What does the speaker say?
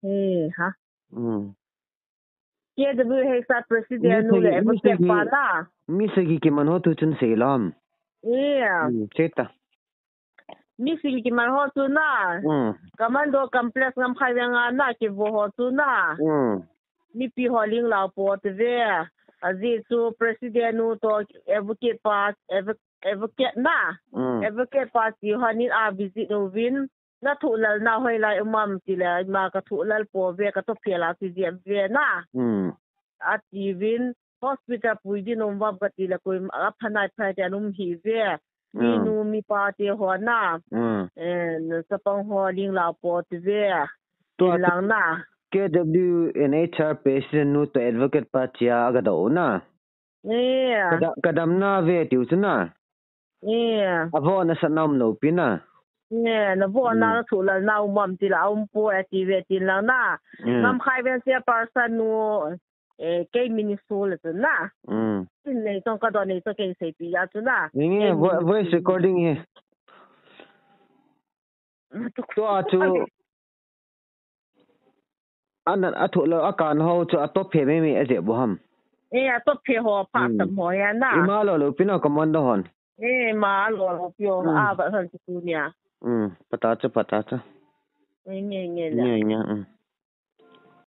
ฮะKWH sa president nu le evke pala misegi ki man hotu chun selam cheta misegi ki man hotu na kamando complex ngam khayanga na ki bo hotu na mi pi holing la po te ve azi su president nu to advocate na advocate pass ti hanin a visit no win na thulal na hoilai umam tila ma ka thulal po ve ka to phela ti ve na ati win hospital puidi nom wab ka tila ko a phanai phai ta num hi ve mi nu mi pa te ho na sa pang holing la po ti ve to lang na KWNHR patient nu to advocate pa chia aga do na kadam na ve tiu chuna avo na sanam no pina na bo na thula na umam tila po activate lang na ngam khai ven se person nu ke minisol na tin nei tong ka do nei to ke se pi ya chuna ni voice recording he to achu an athula akan ho chu atop phe me aje bo ham atop phe ho pa tam ho ya na ima lo pina command hon ma lo pyo a ba han tu nya pata cha nghe